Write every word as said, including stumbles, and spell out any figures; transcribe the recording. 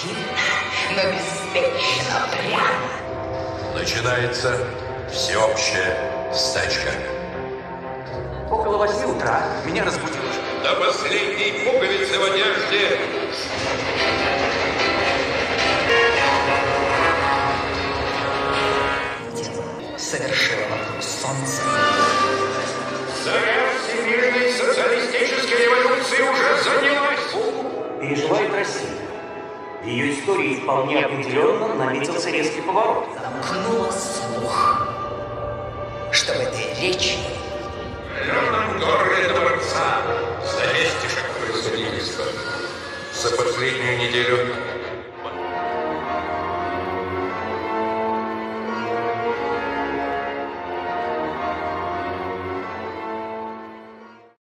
Обидно, но беспечно прямо. Начинается всеобщая стачка. Около восьми утра меня разбудил. До последней пуговицы в одежде. Совершила вокруг солнца. Заря всемирной социалистической революции уже занялась. Переживает Россия. В ее истории вполне определенно наметился резкий поворот. Замкнула слух, что в этой речи В зеленом городе дворца за вестишек превосходительства. За последнюю неделю